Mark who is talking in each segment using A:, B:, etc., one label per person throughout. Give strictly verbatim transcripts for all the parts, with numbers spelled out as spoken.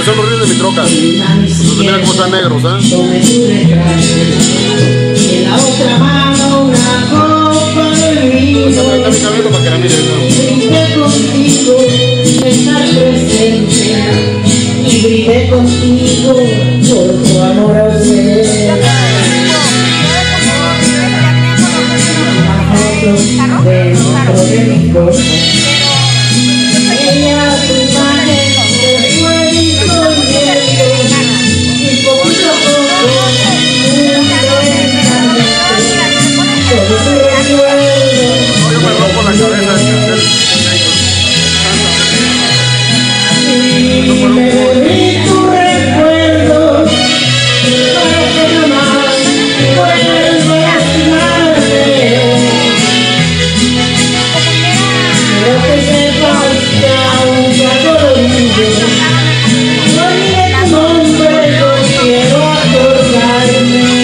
A: Esos son los ríos de mi troca. Entonces mira cómo están negros, ¿eh?
B: En la otra mano una copa de vino.
A: Ahí está mi cabello para que la miren, ¿no?
B: Brindé contigo, estar presente. Y brindé contigo por tu amor ausente. Dentro de mi corazón. Ella tu imagen se fue disolviendo y poquito a poco mundo encandente. Todo tu recuerdo.
A: Yo me rompo la cabeza.
B: Y me volví tu recuerdo para que jamás vuelva a lastimarte. Pero que sepas que aún te acolorido. No olvidé tu nombre, no quiero acordarme.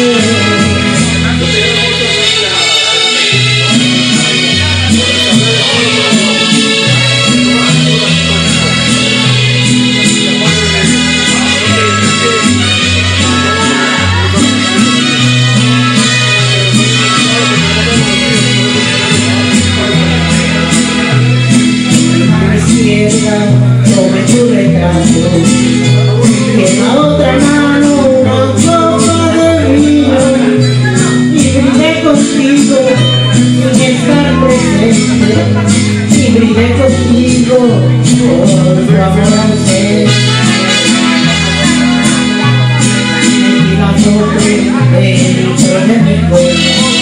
B: Tome tu retrato y en la otra mano una copa de vino y brindé contigo sin estar presente y brindé contigo por tu amor ausente. Y la torre dentro de mi cuerpo.